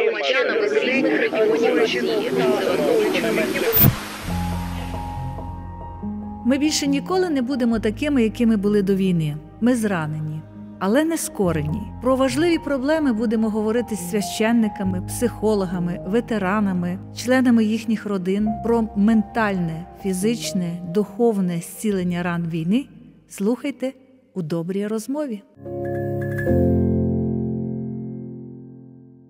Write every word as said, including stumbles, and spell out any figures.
громадянами з різних регіонів Росії. Ми більше ніколи не будемо такими, якими були до війни. Ми зранені, але не скорені. Про важливі проблеми будемо говорити з священниками, психологами, ветеранами, членами їхніх родин. Про ментальне, фізичне, духовне зцілення ран війни слухайте у добрій розмові.